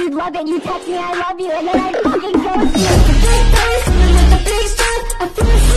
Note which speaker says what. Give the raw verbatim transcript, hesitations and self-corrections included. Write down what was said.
Speaker 1: you'd love it. You text me I love you and then I fucking ghost you. Big face, with the big strap, I feel